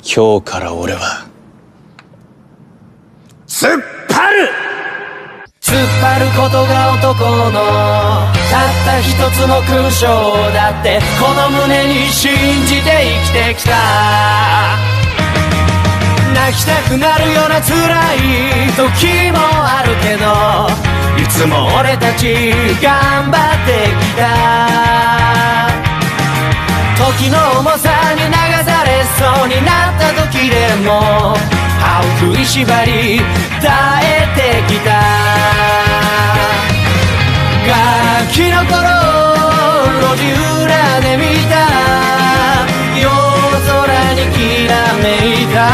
今日から俺は突っ張る。 突っ張ることが男のたった一つの勲章だってこの胸に信じて生きてきた。泣きたくなるような辛い時もあるけどいつも俺たち頑張ってきた。時の重さに流されそうになった時でも歯を食いしばり耐えてきた。ガキの頃路地裏で見た夜空にきらめいた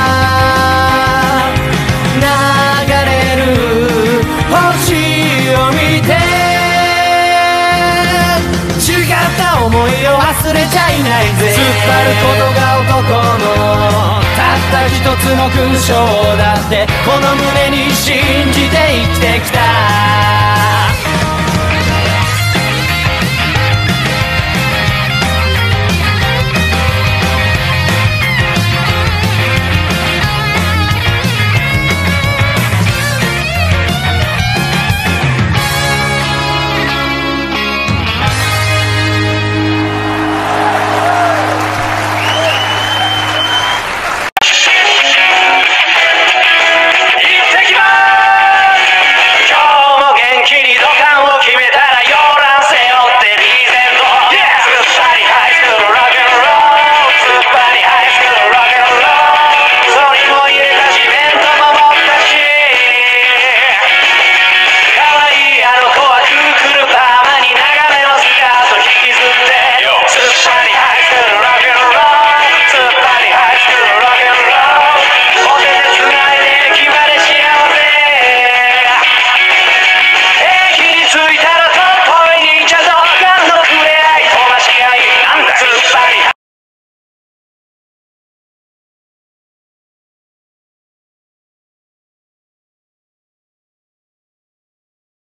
流れる星を見て違った思いを忘れちゃいないぜ。突っ張ることが男のたった一つの勲章だってこの胸に信じて生きてきた。